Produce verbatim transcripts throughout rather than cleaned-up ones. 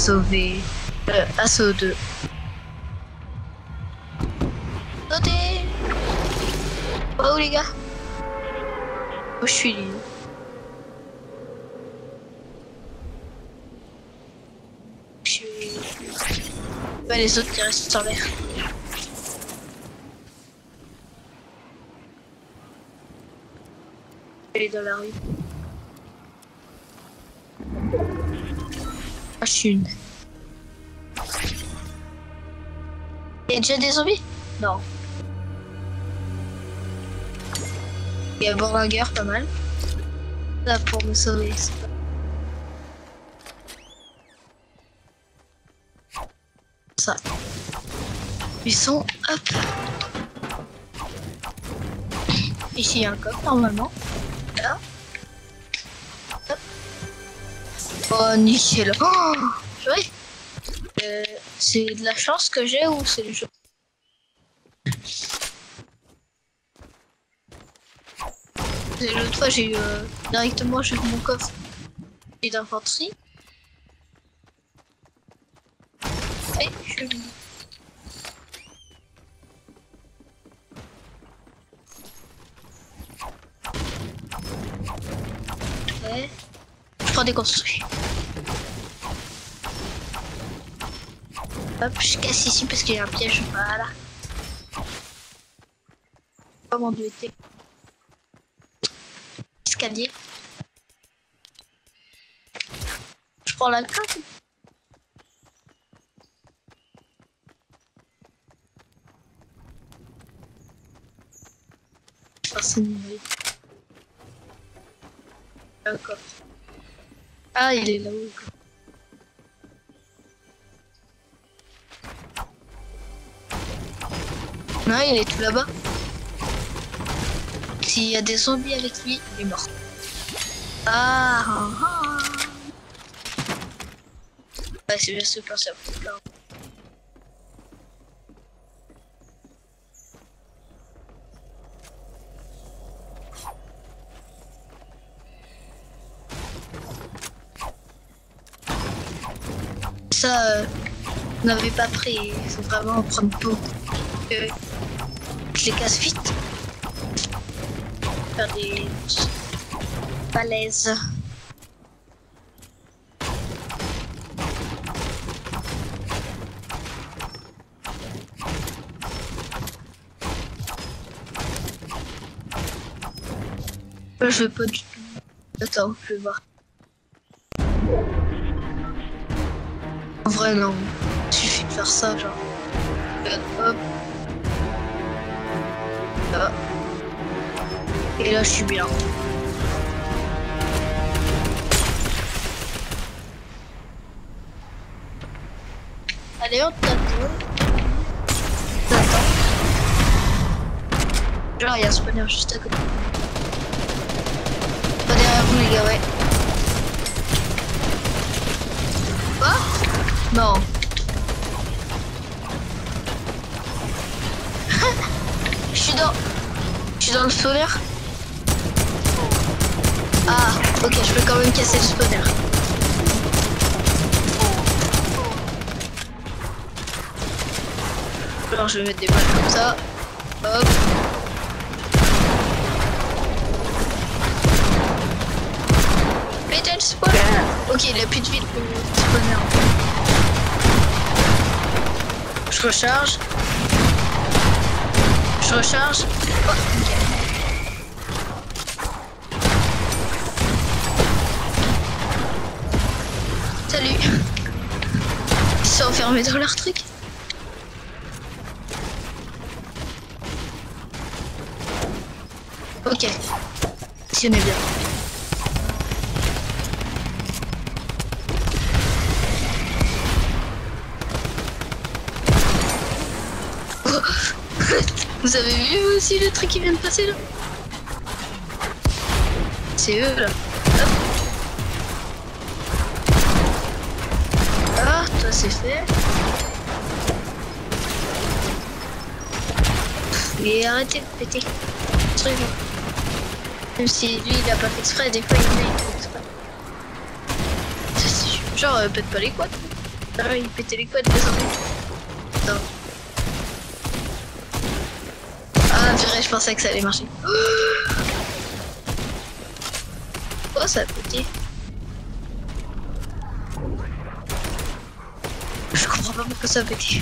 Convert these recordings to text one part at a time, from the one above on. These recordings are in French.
sauver euh, Assaut deux. Sautez! Oh les gars! Oh, je suis libre. Je suis libre. Bah, les autres qui restent sur l'air. Elle est dans la rue. Ah, je suis une. Il y a déjà des zombies? Non. Il y a Borlinger, pas mal. Là pour me sauver. Ça. Ils sont hop. Ici il y a un coffre normalement. Là. Hop. Oh nickel. Oh, oui. Euh, c'est de la chance que j'ai ou c'est le jeu? L'autre fois j'ai eu euh, directement j'ai eu mon coffre et d'infanterie. Et je suis venu. Ouais. Je prends des construits. Hop, je casse ici parce qu'il y a un piège. Voilà. Oh mon dieu, était. Escalier. Je prends la carte. Ah, c'est nul. D'accord. Ah, il est là-haut. Non, il est tout là-bas. S'il y a des zombies avec lui, il est mort. Ah, ah, ah. Ouais, c'est bien super ça. Ça, euh, vous n'avez pas pris, il faut vraiment en prendre beaucoup. Euh, je les casse vite. Faire des falaises. Là, je veux pas du tout. Attends, je vais voir. En vrai, non. Il suffit de faire ça, genre. Hop. Là. Et là, je suis bien. Allez, on t'attend. T'attends. Genre, il y a un spawner juste à côté. Pas derrière vous, les gars, ouais. Quoi? Non. Je suis dans... Je suis dans le spawner. Ah, ok, je peux quand même casser le spawner. Alors je vais mettre des balles comme ça. Hop. Putain, le spawner. Ok, il a plus de vie le spawner. Je recharge. Je recharge. Oh, okay. Salut. Ils sont enfermés dans leur truc. Ok. Si on est bien. Oh. Vous avez vu aussi le truc qui vient de passer là? C'est eux là. Hop. Ah, toi c'est fait. Et arrêtez de péter. Truc. Même si lui il a pas fait exprès, des fois il met il fait exprès. Genre euh, pète pas les quads. Ah, il pétait les couettes, désolé. Attends. Ah, purée, je pensais que ça allait marcher. Oh, ça a pété. Je comprends pas pourquoi ça a pété.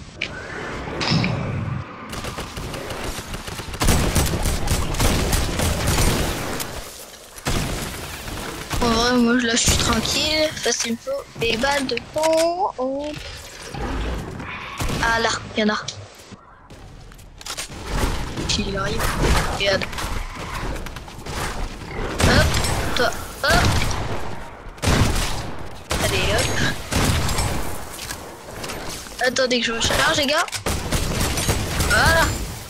En vrai, moi là je suis tranquille. Parce qu'il me faut des balles de pont. Oh. Ah là, il y en a. Il arrive. Regarde. Hop, toi, hop. Allez, hop. Attendez que je recharge, les gars. Voilà.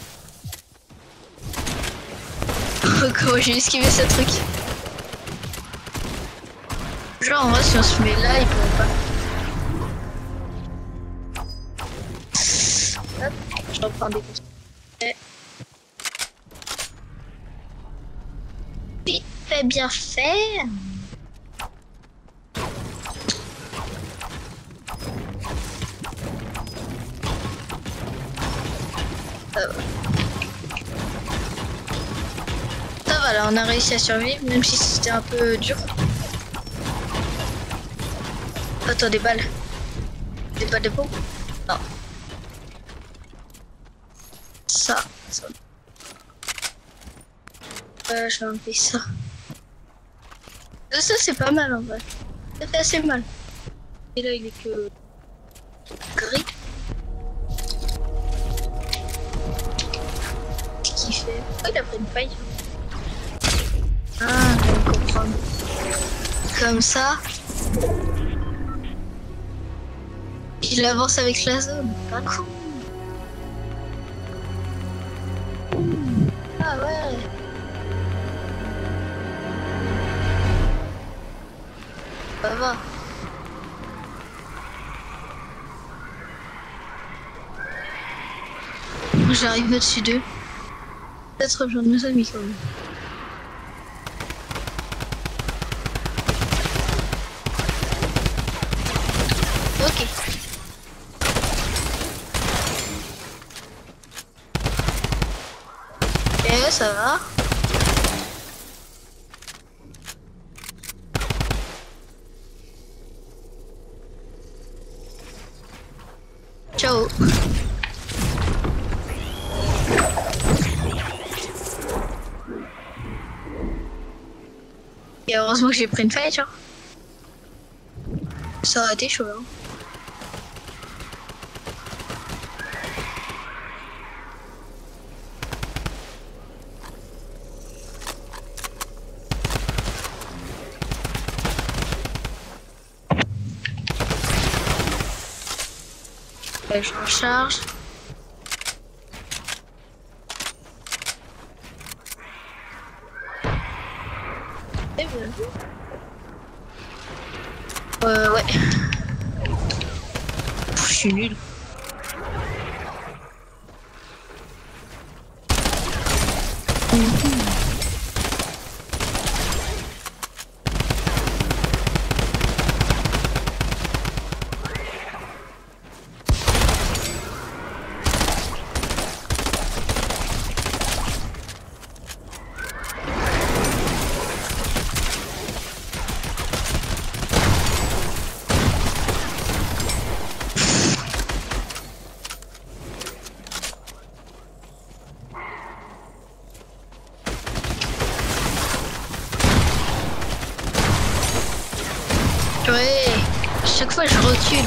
Comment j'ai esquivé ce truc. Genre, en vrai, si on se met là, ils pourront pas. Hop, je reprends des conseils. Vite fait, bien fait. Ça va. Ça va, là, on a réussi à survivre, même si c'était un peu dur. Attends, des balles. Des balles de pompe? Non. Ça, ça. Euh, je vais enlever ça. Ça, c'est pas mal en vrai. Ça fait assez mal. Et là, il est que gris. Qu'est-ce qu'il fait? Oh, il a pris une paille. Ah, je vais comprendre. Comme ça. Il avance avec la zone. Pas cool. Ah ouais. Ça va. J'arrive au-dessus d'eux. Peut-être rejoindre mes amis quand même. Ok. Et ça va. Ciao. Et heureusement que j'ai pris une feuille, genre. Ça aurait été chaud, hein. Et je recharge. Et voilà. Euh, ouais. Pff, je suis nul. Ouais, chaque fois je recule.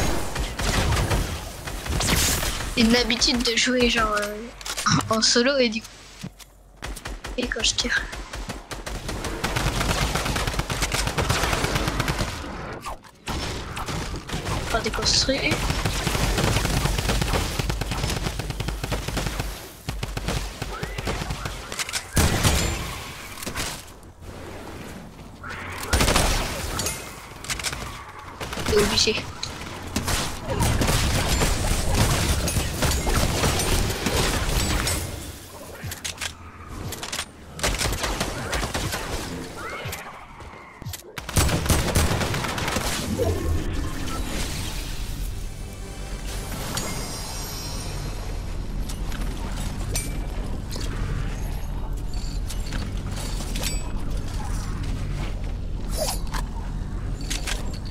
C'est une habitude de jouer genre euh, en solo et du coup. Et quand je tire. On va déconstruire. C'est obligé.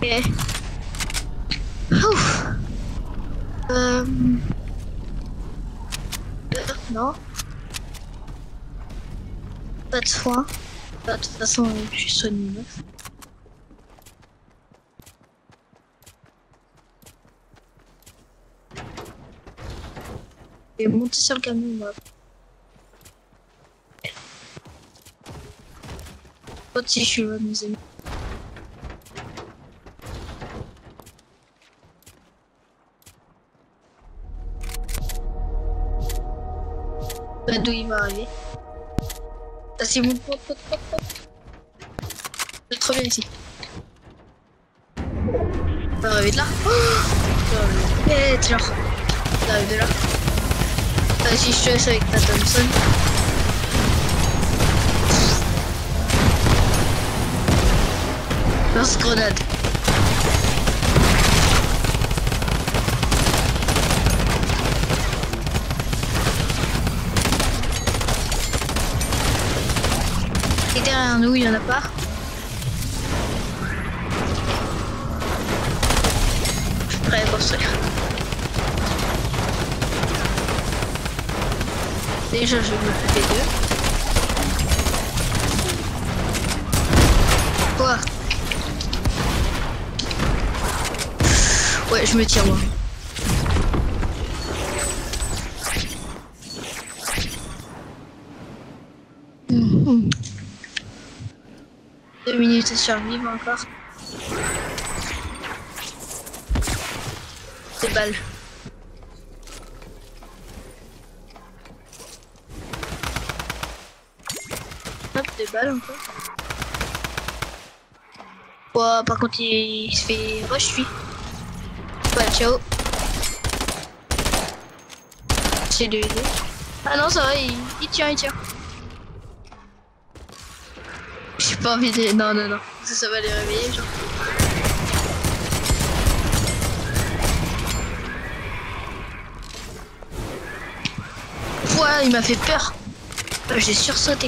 Ok. Ouf. Euh... euh, Non. Pas de soin. De toute façon, je suis soigné neuf. Et monter sur le camion, moi. Pas si je suis là, mes amis. Bah, d'où il va arriver. Ah, c'est mon pote, pote, pote, pote. C'est trop bien ici. Il va arriver de là. Oh, eh, tiens. Il arrive de là. Vas-y, je te laisse avec ta Thompson. Lance grenade. Et derrière nous, il y en a pas. Je suis prêt à construire. Déjà, je vais m'occuper d'eux. Quoi? Ouais, je me tire moi. Mmh. Deux minutes à survivre encore. Des balles. Hop, des balles encore. Ouais, par contre, il, il se fait rush, lui. Ouais, ciao. C'est de aider. Ah non, ça va, il, il tient, il tient. J'ai pas envie de... Non, non, non. Ça, ça va les réveiller, genre. Ouais, il m'a fait peur. J'ai sursauté.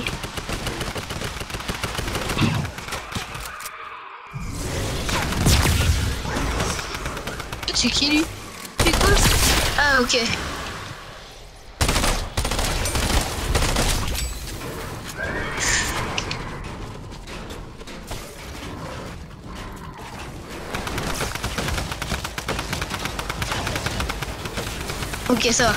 C'est qui lui? C'est quoi? Ah ok. Ok, ça va.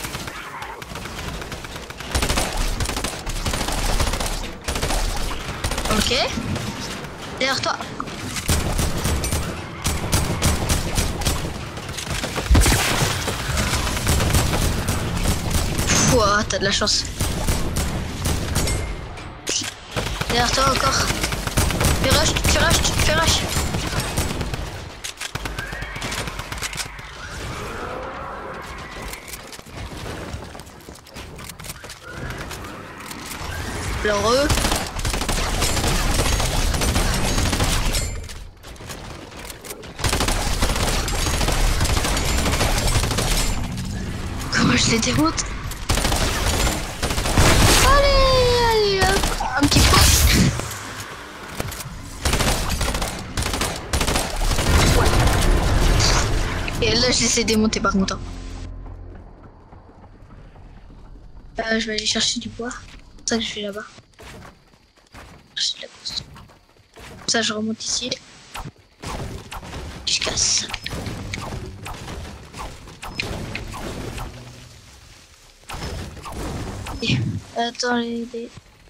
Ok. Derrière toi. Ouah, t'as de la chance. Derrière toi encore. Fais rush, fais rush, fais rush. Heureux. Comment je les démonte? Allez, allez, hop, un petit peu. Et là, je les ai démontés par contre. Euh, je vais aller chercher du bois. C'est ça que je fais là-bas. Ça, je remonte ici. Je casse. Et... Attends, les... les...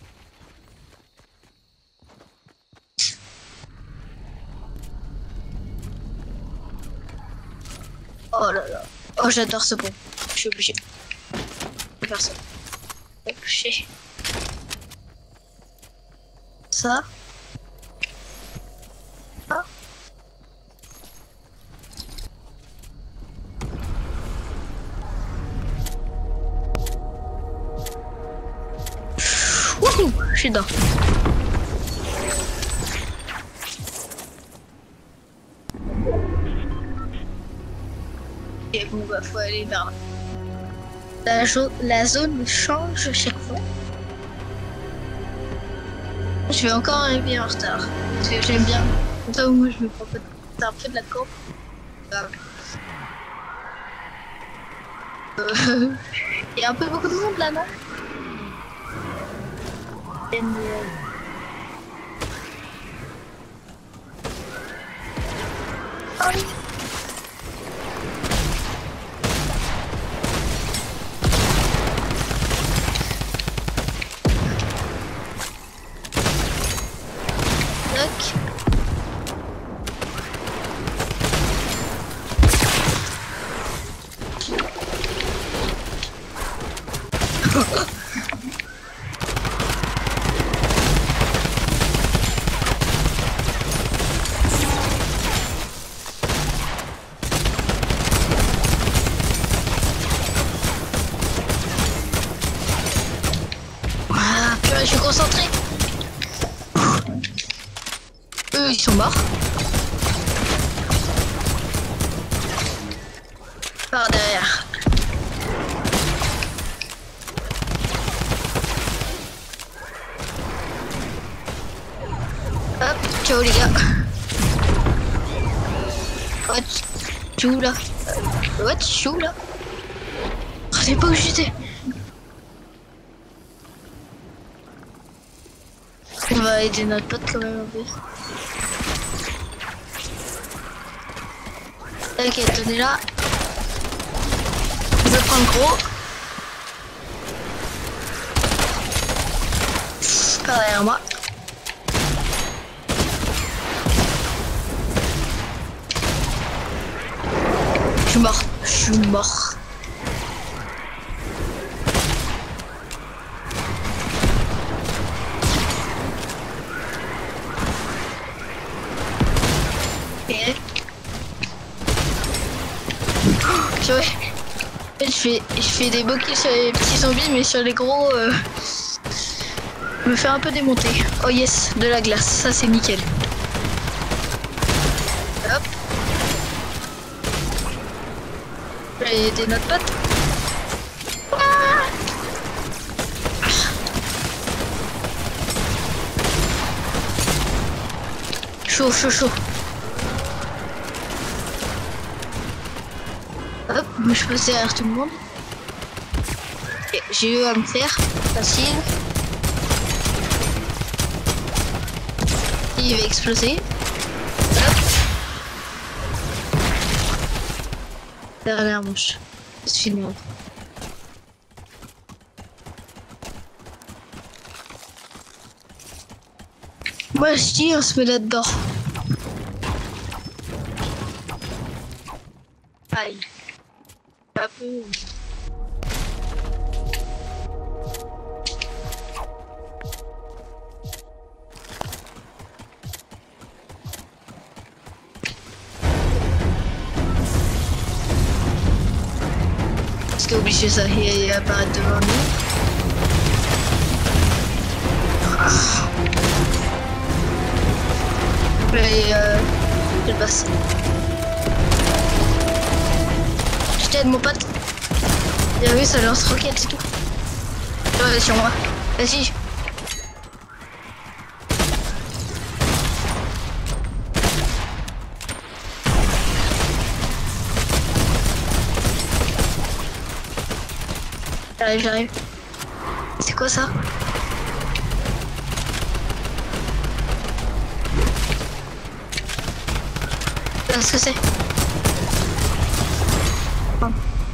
Oh là là. Oh, j'adore ce pont. Je suis obligé de faire ça. Obligé. Ça. Ah. Wouhou, je suis dedans. Et bon, bah, faut aller vers là. La, la zone change chaque fois. Je vais encore arriver en retard. Parce que j'aime bien. Comme ça, moi, je me prends pas de... C'est un peu de la courbe. Euh... Euh... Il y a un peu beaucoup de monde là, non? And, uh... oh. Look. Ah, purée, je suis concentré. Eux, ils sont morts. Par derrière. Hop, ciao les gars. What? Tu où là? What? Je suis où là? Oh, c'est pas où j'étais. On va aider notre pote quand même un peu. T'inquiète, on est là. Je prends le gros. Par derrière moi. Je suis mort. Je suis mort. Ok. Oh, je fais, je fais des bokeh sur les petits zombies, mais sur les gros, euh, je me fais un peu démonter. Oh yes, de la glace, ça c'est nickel. Hop. Je vais aider notre pote. Ah, chaud, chaud, chaud. Hop, je passe derrière tout le monde. J'ai eu à me faire. Facile. Il va exploser. Hop. Dernière manche. C'est fini. Moi je dis on se met là-dedans. Aïe. Pas peu. Parce que obligé ça il apparaît devant nous. Et euh, je passe. Je t'aide mon pote. Bien vu, ça lance roquette et tout. Ouais, sur moi. Vas-y. J'arrive, j'arrive. C'est quoi ça? Qu'est-ce que c'est? Oh.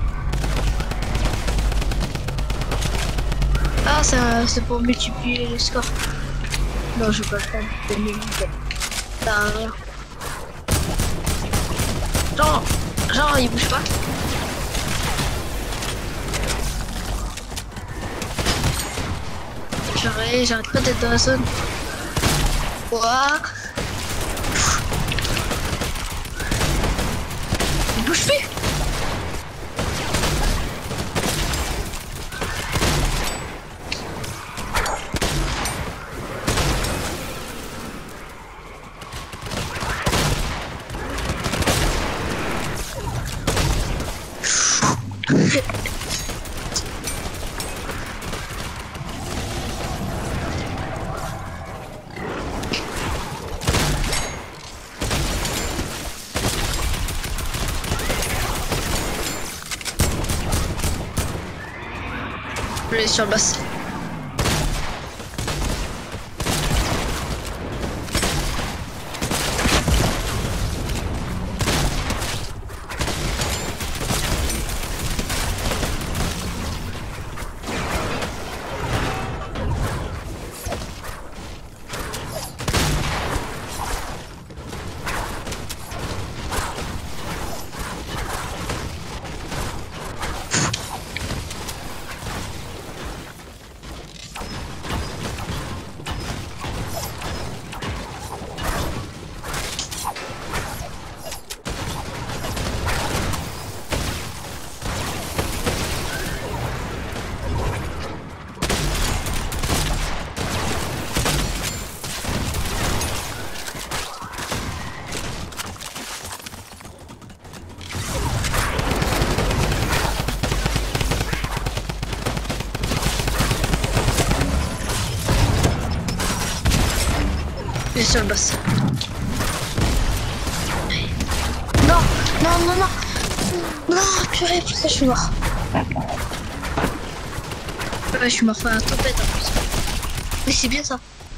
Ah, c'est pour multiplier les scores. Non, je peux pas le faire. Ça a rien. Genre, genre, il bouge pas. J'arrête, j'arrête pas d'être dans la zone. Quoi? Il bouge plus. l'ai sur le boss. Il est sur le boss. Non, non, non, non. Non, purée, putain, je suis mort. Ouais, je suis mort par la tempête en plus. Mais c'est bien ça.